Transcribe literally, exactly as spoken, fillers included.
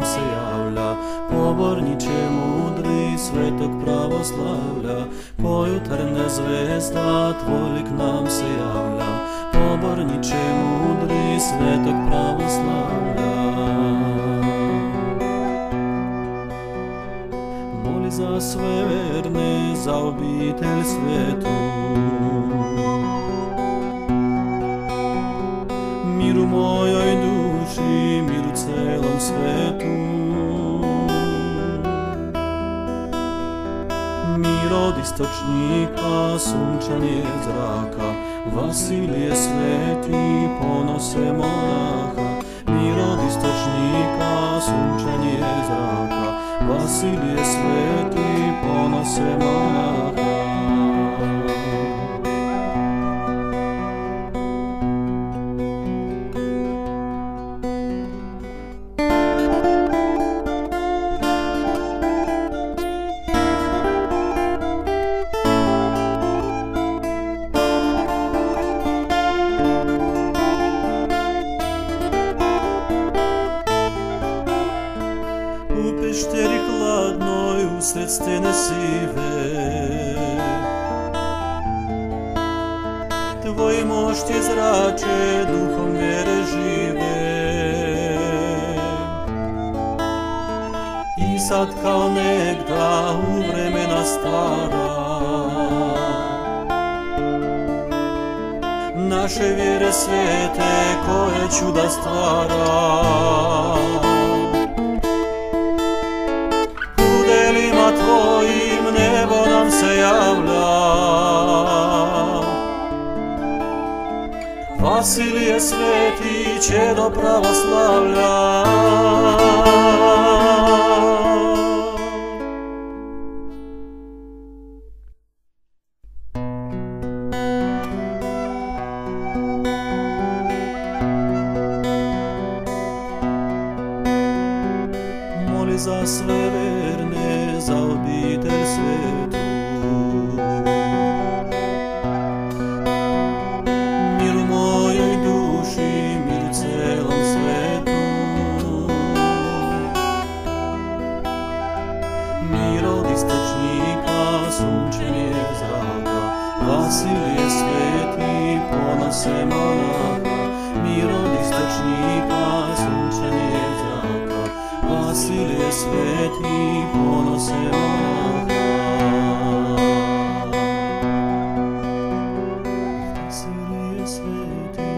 se javlja, poborniče mudri svetog pravoslavlja, ko jutarnja zvezda tvoj lik nam se javlja, poborniče mudri svetog pravoslavlja. Moli za sve verne, za obitelj svetu, mir u mojoj duši, mir u celom svetu. Mir od istočnika, sunčanje zraka, Vasilije sveti, ponose monaha. Mir od istočnika, sunčanje zraka, Vasilije sveti, ponose monaha. U pešteri hladnoj, usred stene sive, tvoj mošt je zrače, duhom vere žive. I sad kao negda u vremena stara, naše vjere svete koje čuda stvara. Tvojim nebo nam se javlja, Vasilije sveti, čedo pravoslavlja. Moli za sve verne, za obitelj svetu, mir u mojoj duši, mir u celom svetu. Mir od istočnika, sunčanje zraka, Vasilije sveti, ponose monaha. Mir od istočnika, sunčanje zraka, Vasilije sveti, ponose monaha. Vasilije sveti,